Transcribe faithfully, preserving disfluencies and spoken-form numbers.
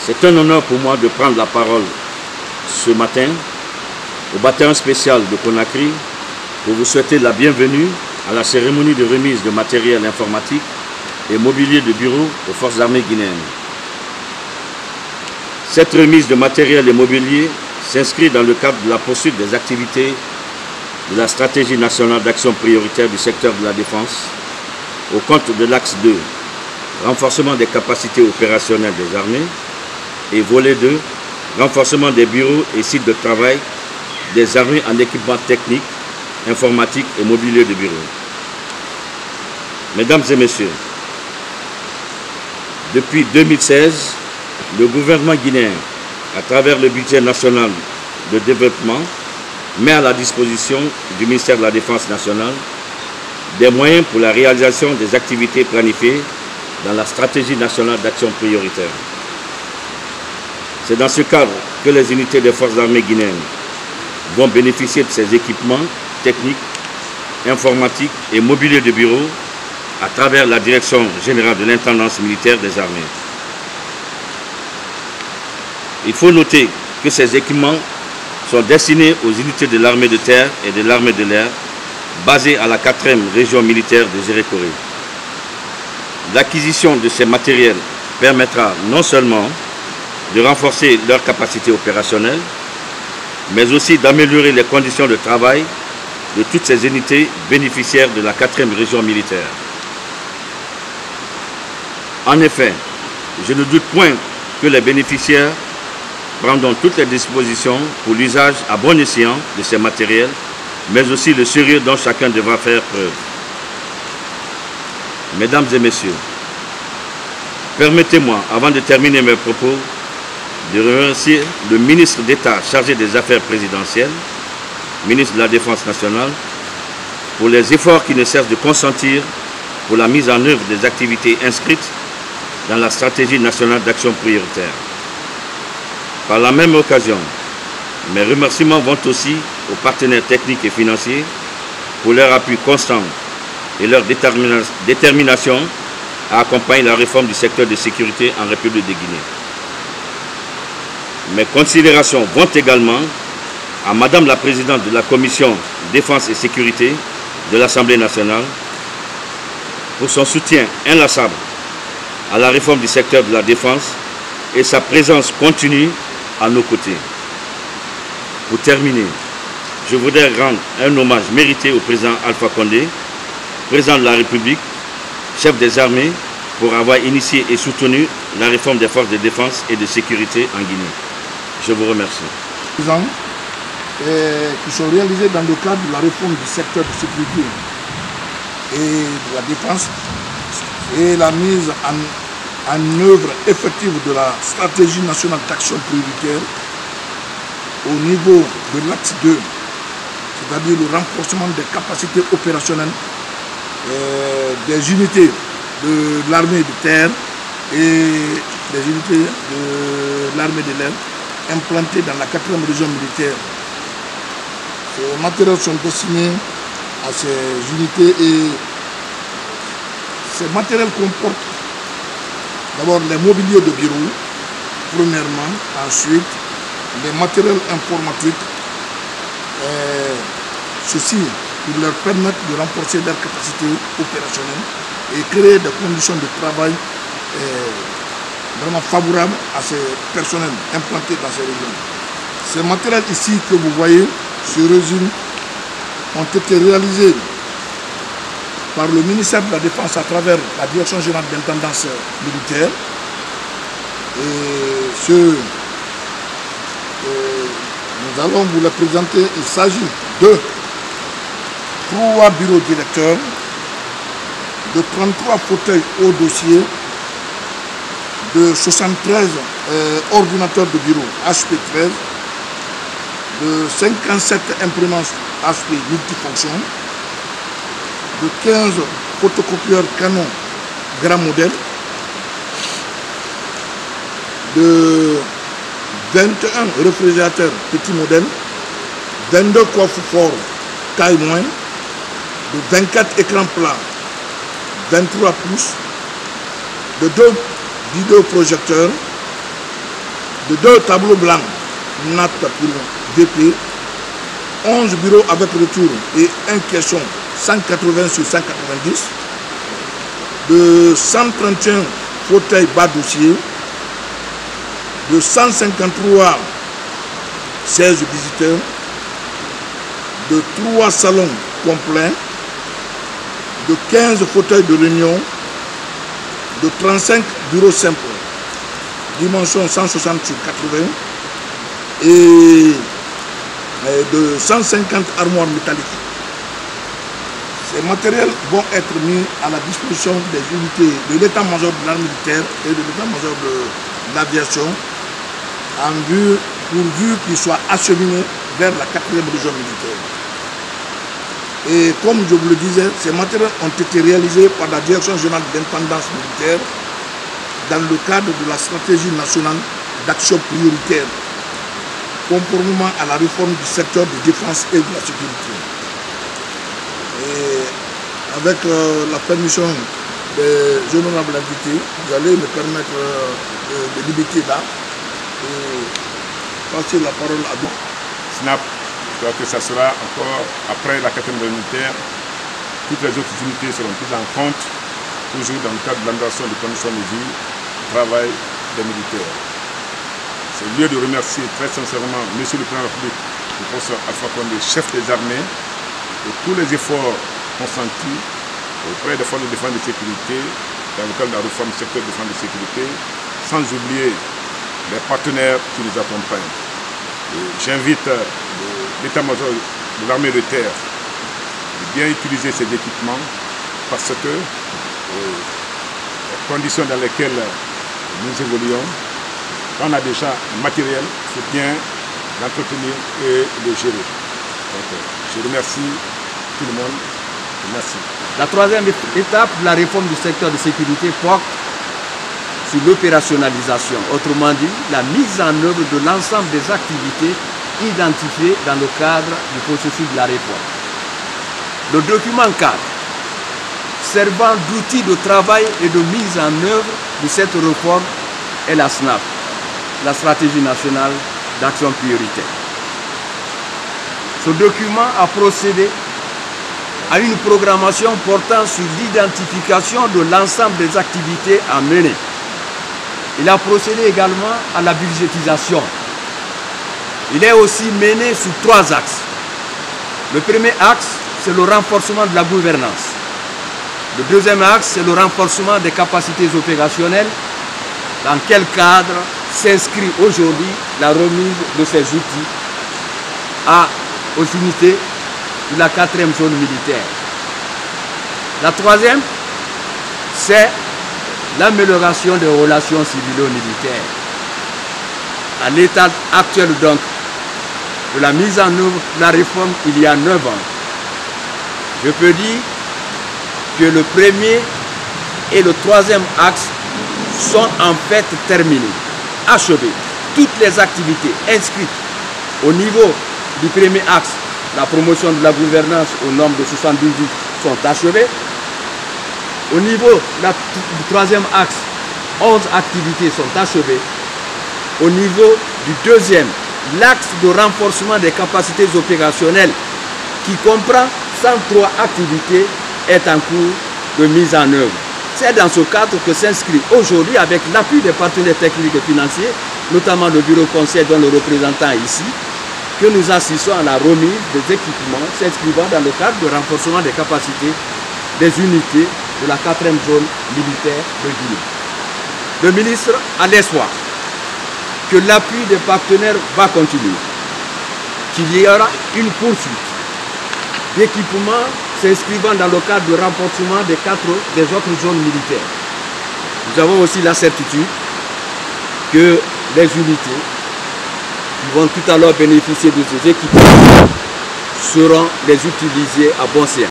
C'est un honneur pour moi de prendre la parole ce matin au bataillon spécial de Conakry pour vous souhaiter la bienvenue à la cérémonie de remise de matériel informatique et mobilier de bureau aux forces armées guinéennes. Cette remise de matériel et mobilier s'inscrit dans le cadre de la poursuite des activités de la stratégie nationale d'action prioritaire du secteur de la défense au compte de l'axe deux, renforcement des capacités opérationnelles des armées, et volet deux, renforcement des bureaux et sites de travail des armées en équipement technique, informatique et mobilier de bureau. Mesdames et messieurs, depuis deux mille seize, le gouvernement guinéen, à travers le budget national de développement, met à la disposition du ministère de la Défense nationale des moyens pour la réalisation des activités planifiées dans la stratégie nationale d'action prioritaire. C'est dans ce cadre que les unités des forces armées guinéennes vont bénéficier de ces équipements techniques, informatiques et mobilier de bureau à travers la Direction générale de l'intendance militaire des armées. Il faut noter que ces équipements sont destinés aux unités de l'armée de terre et de l'armée de l'air basées à la quatrième région militaire de Zérékoré. L'acquisition de ces matériels permettra non seulement de renforcer leurs capacités opérationnelles, mais aussi d'améliorer les conditions de travail de toutes ces unités bénéficiaires de la quatrième région militaire. En effet, je ne doute point que les bénéficiaires prendront toutes les dispositions pour l'usage à bon escient de ces matériels, mais aussi le sérieux dont chacun devra faire preuve. Mesdames et messieurs, permettez-moi, avant de terminer mes propos, de remercier le ministre d'État chargé des Affaires présidentielles, ministre de la Défense nationale, pour les efforts qui ne cessent de consentir pour la mise en œuvre des activités inscrites dans la stratégie nationale d'action prioritaire. Par la même occasion, mes remerciements vont aussi aux partenaires techniques et financiers pour leur appui constant et leur détermina- détermination à accompagner la réforme du secteur de sécurité en République de Guinée. Mes considérations vont également à Madame la Présidente de la Commission Défense et Sécurité de l'Assemblée nationale pour son soutien inlassable à la réforme du secteur de la défense et sa présence continue à nos côtés. Pour terminer, je voudrais rendre un hommage mérité au président Alpha Condé, président de la République, chef des armées, pour avoir initié et soutenu la réforme des forces de défense et de sécurité en Guinée. Je vous remercie. Et qui sont réalisés dans le cadre de la réforme du secteur de sécurité et de la défense et la mise en, en œuvre effective de la stratégie nationale d'action prioritaire au niveau de l'axe deux, c'est-à-dire le renforcement des capacités opérationnelles euh, des unités de l'armée de terre et des unités de l'armée de l'air implantées dans la quatrième région militaire. Ces matériels sont destinés à ces unités et ces matériels comportent d'abord les mobiliers de bureau, premièrement, ensuite les matériels informatiques, euh, ceci pour leur permettre de renforcer leurs capacités opérationnelles et créer des conditions de travail euh, vraiment favorables à ces personnels implantés dans ces régions. Ces matériels ici que vous voyez, ce régime, ont été réalisés par le ministère de la Défense à travers la Direction générale d'intendance militaire. Et ce, euh, nous allons vous les présenter. Il s'agit de trois bureaux directeurs, de trente-trois fauteuils au dossier, de soixante-treize euh, ordinateurs de bureau H P treize, de cinquante-sept imprimantes H P multifonctions, de quinze photocopieurs Canon grand modèle, de vingt et un réfrigérateurs petit modèle, vingt-deux coffres forts taille moyenne, de vingt-quatre écrans plats vingt-trois pouces, de deux vidéoprojecteurs, de deux tableaux blancs N A T pour V P, onze bureaux avec retour et un caisson cent quatre-vingts sur cent quatre-vingt-dix, de cent trente et un fauteuils bas dossier, de cent cinquante-trois sièges visiteurs, de trois salons complets, de quinze fauteuils de réunion, de trente-cinq bureaux simples, dimension cent soixante sur quatre-vingts, et de cent cinquante armoires métalliques. Ces matériels vont être mis à la disposition des unités de l'état-major de l'armée militaire et de l'état-major de l'aviation en vue, pourvu qu'ils soient acheminés vers la quatrième région militaire. Et comme je vous le disais, ces matériels ont été réalisés par la Direction générale d'intendance militaire dans le cadre de la stratégie nationale d'action prioritaire, conformément à la réforme du secteur de défense et de la sécurité. Et avec euh, la permission des honorables invités, vous allez me permettre euh, de, de limiter là et passer la parole à vous. SNAP, je crois que ça sera encore après la quatrième militaire. Toutes les autres unités seront prises en compte, toujours dans le cadre de l'amélioration des conditions de vie, du travail des militaires. C'est lieu de remercier très sincèrement M. le Président de la République, le professeur Alpha Condé, chef des armées, et tous les efforts consentis auprès des forces de défense et de sécurité, dans le cadre de la réforme du secteur de défense et de sécurité, sans oublier les partenaires qui nous accompagnent. J'invite l'état-major de l'armée de terre de bien utiliser ces équipements parce que euh, les conditions dans lesquelles nous évoluons, on a déjà un matériel, il faut bien l'entretenir et le gérer. Donc, je remercie tout le monde. Merci. La troisième étape de la réforme du secteur de sécurité porte sur l'opérationnalisation, autrement dit, la mise en œuvre de l'ensemble des activités identifiées dans le cadre du processus de la réforme. Le document cadre, servant d'outil de travail et de mise en œuvre de cette réforme, est la SNAP, la stratégie nationale d'action prioritaire. Ce document a procédé à une programmation portant sur l'identification de l'ensemble des activités à mener. Il a procédé également à la budgétisation. Il est aussi mené sur trois axes. Le premier axe, c'est le renforcement de la gouvernance. Le deuxième axe, c'est le renforcement des capacités opérationnelles. Dans quel cadre s'inscrit aujourd'hui la remise de ces outils à, aux unités de la quatrième zone militaire. La troisième, c'est l'amélioration des relations civilo-militaires. À l'état actuel donc de la mise en œuvre de la réforme il y a neuf ans, je peux dire que le premier et le troisième axe sont en fait terminés, achevés. Toutes les activités inscrites au niveau du premier axe, la promotion de la gouvernance au nombre de soixante-dix-huit, sont achevées. Au niveau du troisième axe, onze activités sont achevées. Au niveau du deuxième, l'axe de renforcement des capacités opérationnelles qui comprend cent trois activités est en cours de mise en œuvre. C'est dans ce cadre que s'inscrit aujourd'hui, avec l'appui des partenaires techniques et financiers, notamment le bureau conseil dont le représentant est ici, que nous assistons à la remise des équipements s'inscrivant dans le cadre de renforcement des capacités des unités de la quatrième zone militaire de Guinée. Le ministre a l'espoir que l'appui des partenaires va continuer, qu'il y aura une poursuite d'équipements s'inscrivant dans le cadre de renforcement des quatre des autres zones militaires. Nous avons aussi la certitude que les unités qui vont tout à l'heure bénéficier de ces équipements seront les utilisés à bon escient.